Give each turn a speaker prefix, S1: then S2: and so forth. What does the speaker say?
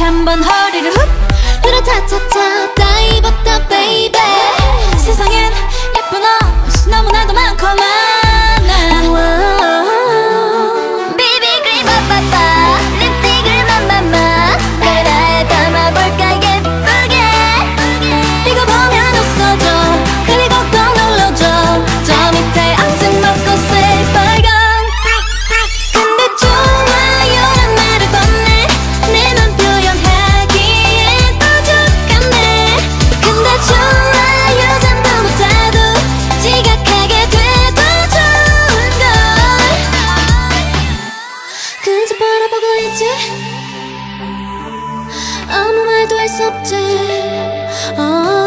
S1: 한번 허리를 훅 으라차차차 다 입었다 baby. 세상엔 예쁜 옷이 너무나도 많고 많아. 비비크림 빠빠빠 립스틱을 맘맘마 카메라에 담아볼까 예쁘게. 이거 보면 웃어줘 그리고 꼭 눌러줘 저 밑에 아침 먹고 say 빨강. 근데 좋아요란 말을 건네 내 맘 표현하기엔 부족하네. 근데 좋아요 잠도 못 자도 지각하게 돼도 좋은걸. 그저 바라보고 있지 아무 말도 할 수 없지.